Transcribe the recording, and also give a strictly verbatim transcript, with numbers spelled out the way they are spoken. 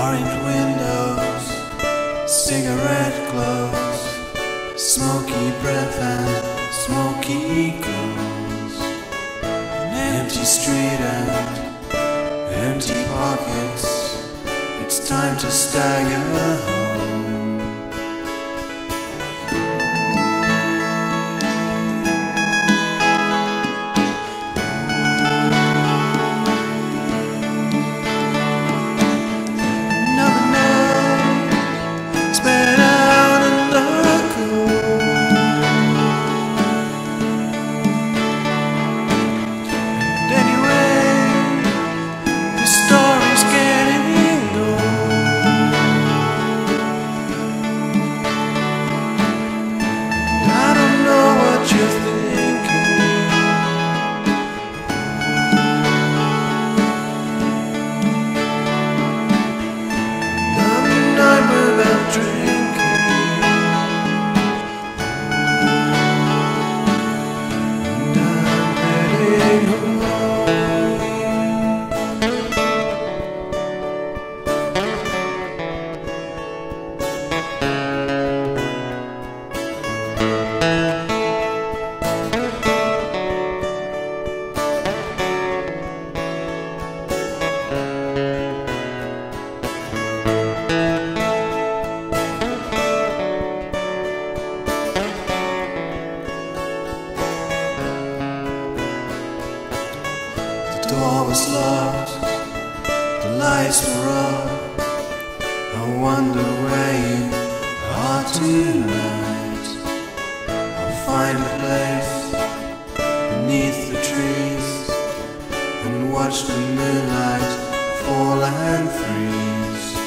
Orange windows, cigarette glows, smoky breath and smoky clothes. An empty street and empty pockets. It's time to stagger home. The door was locked, the lights were off. I wonder where you are tonight. I'll find a place beneath the trees and watch the moonlight fall and freeze.